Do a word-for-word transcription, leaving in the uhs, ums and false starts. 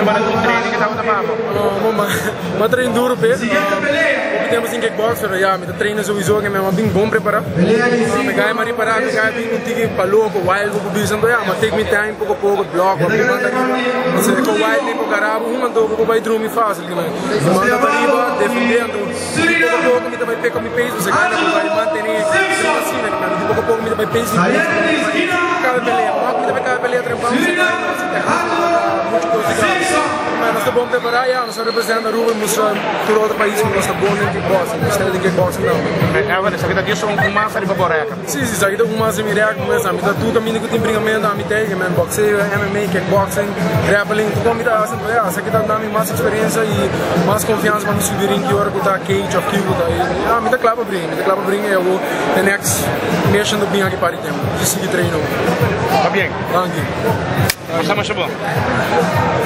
semana de treino que estava na mama. Não, mas treino duro peso. Temos em kickbox, pero já, me treino so iso que me é bem bom preparar. Me ganha mais preparar, me ganha bem um tique para louco, wild, vou buscando já, mas take me time pouco a pouco, bloco, abrir manda riba. Se com wild nem com garabo, um mandou pouco vai dormir fácil, que manda para riba, defendendo. Pouco a pouco me vai pegar me peso, você ganha vai manter assim, né? Pouco a pouco me vai peso, cada peleia, me vai cada peleia trempando, você ganha, você tá muito coisa. Mas nós estamos bom preparar, já, nós representamos a Rua, mostrando todo outro país que nós estamos bom em kickboxing, nós estamos em kickboxing não. Agora, essa vida disso é um massa de baboreca. Sim, sim, isso aqui é um massa de mireca, mas a mitad do caminho que tem bringamento, a mitad que é boxeio, M M A, kickboxing, grappling, tudo a mitad, assim, é, essa aqui está dando mais experiência e mais confiança para nos subir em que hora que está cage of kill, tá? A mitad clava brinca, a mitad clava brinca é o the next mission do bem aqui para o tempo, de seguir treino. Tá bem. Thank you. Estamos bom.